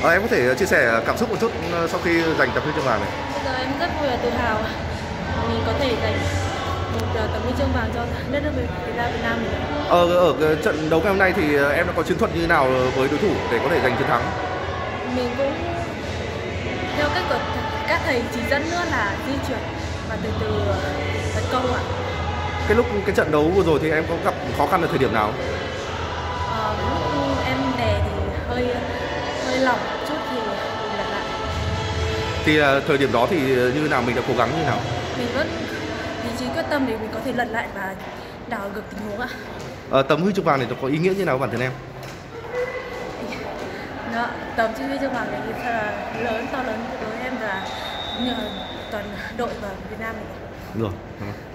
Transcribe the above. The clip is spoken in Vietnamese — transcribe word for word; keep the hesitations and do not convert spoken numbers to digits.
Ờ, em có thể chia sẻ cảm xúc một chút sau khi giành tấm huy chương vàng này. Bây giờ em rất vui và tự hào mình có thể giành một tấm huy chương vàng cho đất nước Việt Nam mình. Ờ, ở trận đấu ngày hôm nay thì em đã có chiến thuật như thế nào với đối thủ để có thể giành chiến thắng? Mình cũng theo cách của các thầy chỉ dẫn nữa là di chuyển và từ từ tấn công ạ. Cái lúc cái trận đấu vừa rồi thì em có gặp khó khăn ở thời điểm nào? Ờ, lúc em đè thì hơi hơi lỏng một chút thì mình lật lại. Thì uh, thời điểm đó thì như nào, mình đã cố gắng như nào? Mình vẫn ý chí quyết tâm để mình có thể lật lại và đảo ngược tình huống ạ. Ờ, tấm huy chương vàng này có ý nghĩa như nào với bản thân em? Đó, tấm huy chương vàng này rất là lớn, to lớn đối với em và cũng như toàn đội và Việt Nam này. Được rồi.